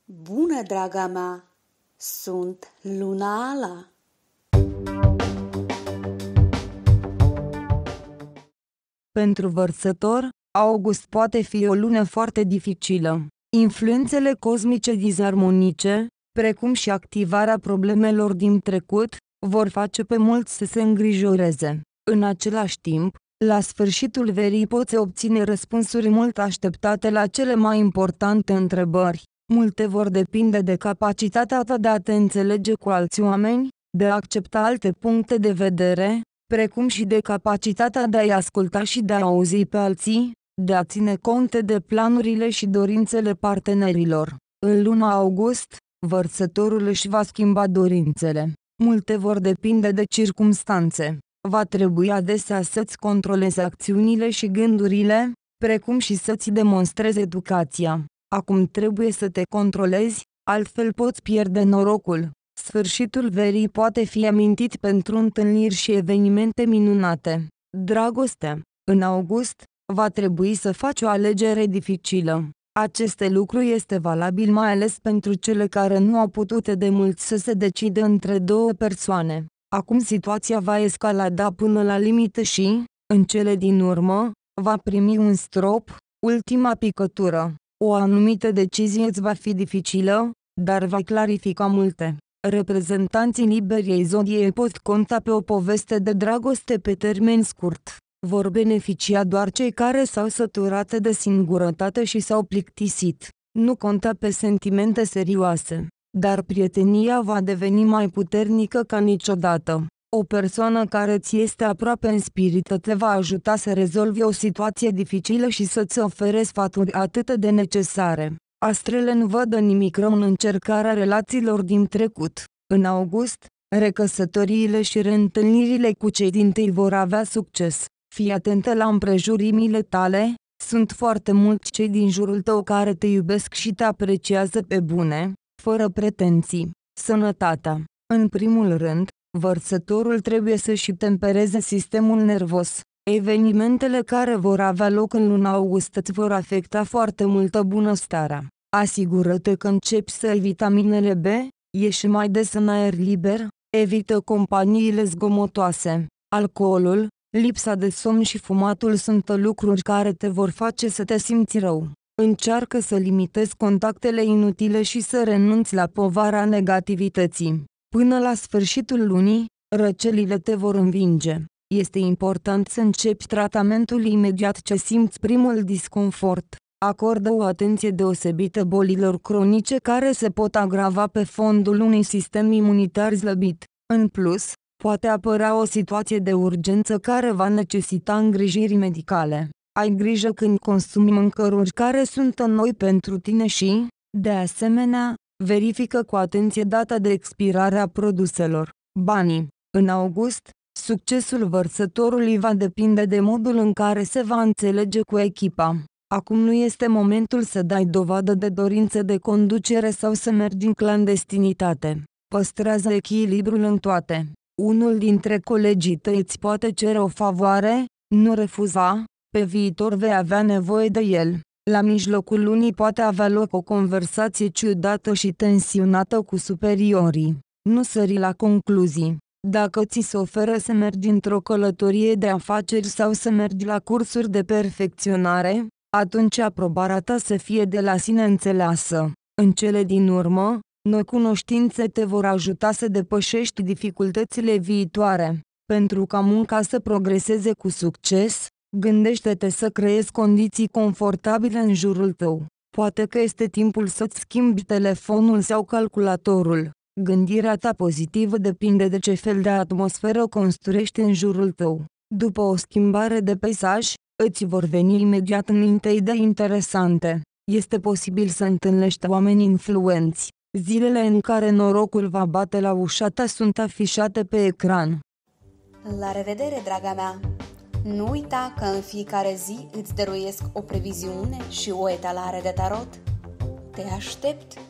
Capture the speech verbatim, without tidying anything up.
Bună, draga mea! Sunt Luna Ala! Pentru vărsător, august poate fi o lună foarte dificilă. Influențele cosmice disarmonice, precum și activarea problemelor din trecut, vor face pe mulți să se îngrijoreze. În același timp, la sfârșitul verii poți obține răspunsuri mult așteptate la cele mai importante întrebări. Multe vor depinde de capacitatea ta de a te înțelege cu alți oameni, de a accepta alte puncte de vedere, precum și de capacitatea de a-i asculta și de a auzi pe alții, de a ține cont de planurile și dorințele partenerilor. În luna august, vărsătorul își va schimba dorințele. Multe vor depinde de circumstanțe. Va trebui adesea să-ți controlezi acțiunile și gândurile, precum și să-ți demonstrezi educația. Acum trebuie să te controlezi, altfel poți pierde norocul. Sfârșitul verii poate fi amintit pentru întâlniri și evenimente minunate. Dragostea. În august, va trebui să faci o alegere dificilă. Acest lucru este valabil mai ales pentru cele care nu au putut de mult să se decidă între două persoane. Acum situația va escalada până la limită și, în cele din urmă, va primi un strop, ultima picătură. O anumită decizie îți va fi dificilă, dar va clarifica multe. Reprezentanții liberi ai zodiei pot conta pe o poveste de dragoste pe termen scurt. Vor beneficia doar cei care s-au săturat de singurătate și s-au plictisit. Nu conta pe sentimente serioase, dar prietenia va deveni mai puternică ca niciodată. O persoană care ți este aproape în spirit te va ajuta să rezolvi o situație dificilă și să-ți ofere sfaturi atât de necesare. Astrele nu văd nimic rău în încercarea relațiilor din trecut. În august, recăsătoriile și reîntâlnirile cu cei dintâi vor avea succes. Fii atentă la împrejurimile tale, sunt foarte mulți cei din jurul tău care te iubesc și te apreciază pe bune, fără pretenții. Sănătatea. În primul rând, vărsătorul trebuie să-și tempereze sistemul nervos. Evenimentele care vor avea loc în luna august îți vor afecta foarte multă bunăstarea. Asigură-te că începi să iei vitaminele B, ieși mai des în aer liber, evită companiile zgomotoase. Alcoolul, lipsa de somn și fumatul sunt lucruri care te vor face să te simți rău. Încearcă să limitezi contactele inutile și să renunți la povara negativității. Până la sfârșitul lunii, răcelile te vor învinge. Este important să începi tratamentul imediat ce simți primul disconfort. Acordă o atenție deosebită bolilor cronice care se pot agrava pe fondul unui sistem imunitar slăbit. În plus, poate apărea o situație de urgență care va necesita îngrijiri medicale. Ai grijă când consumi mâncăruri care sunt noi pentru tine și, de asemenea, verifică cu atenție data de expirare a produselor. Banii. În august, succesul vărsătorului va depinde de modul în care se va înțelege cu echipa. Acum nu este momentul să dai dovadă de dorință de conducere sau să mergi în clandestinitate. Păstrează echilibrul în toate. Unul dintre colegii tăi îți poate cere o favoare, nu refuza, pe viitor vei avea nevoie de el. La mijlocul lunii poate avea loc o conversație ciudată și tensionată cu superiorii. Nu sări la concluzii. Dacă ți se oferă să mergi într-o călătorie de afaceri sau să mergi la cursuri de perfecționare, atunci aprobarea ta să fie de la sine înțeleasă. În cele din urmă, noi cunoștințe te vor ajuta să depășești dificultățile viitoare. Pentru ca munca să progreseze cu succes, gândește-te să creezi condiții confortabile în jurul tău. Poate că este timpul să-ți schimbi telefonul sau calculatorul. Gândirea ta pozitivă depinde de ce fel de atmosferă construiești în jurul tău. După o schimbare de peisaj, îți vor veni imediat în minte idei interesante. Este posibil să întâlnești oameni influenți. Zilele în care norocul va bate la ușa ta sunt afișate pe ecran. La revedere, draga mea! Nu uita că în fiecare zi îți dăruiesc o previziune și o etalare de tarot. Te aștept!